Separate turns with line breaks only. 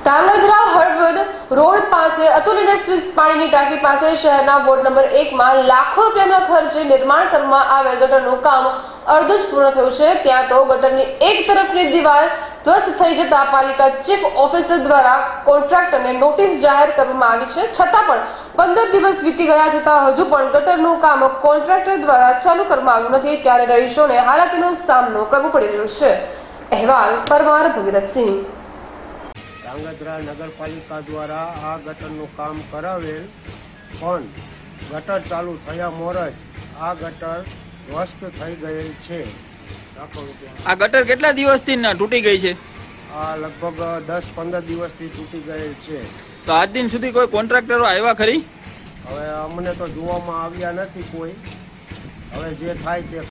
Dhrangadhra Halvad road પાસે Atul industries પાણીની ટાંકી પાસે શહેરના વોર્ડ નંબર 1 માં લાખો રૂપિયાના ખર્ચે નિર્માણ કરવામાં આવેલ ગટરનું કામ અડધું જ પૂર્ણ થયું છે। ત્યાં તો ગટરની એક તરફની દિવાલ ધ્વસ્ત થઈ જતા પાલિકા ચીફ ઓફિસર દ્વારા કોન્ટ્રાક્ટરને નોટિસ જાહેર કરવામાં આવી છે, છતાં પણ 15 દિવસ વીતી ગયા છતાં હજુ પણ ગટરનું કામ કોન્ટ્રાક્ટર દ્વારા ચાલુ કરવામાં આવ્યું નથી, ત્યારે રહીશોને હાલાકીનો સામનો કરવો પડી રહ્યો છે। અહેવાલ પરમાર ભગીરથસિંહ।
ધાંગધ્રા નગરપાલિકા દ્વારા આ ગટરનું કામ કરાવેલ, પણ ગટર ચાલુ થયા મોર જ આ ગટર ધ્વસ્ત થઈ ગયેલ છે।
આ ગટર કેટલા દિવસથી તૂટી ગઈ છે?
આ લગભગ 10-15 દિવસથી તૂટી ગયેલ છે।
તો આજ દિન સુધી કોઈ કોન્ટ્રાક્ટરો આવ્યા ખરી?
હવે અમને તો જોવામાં આવ્યા નથી કોઈ। હવે જે થાય તે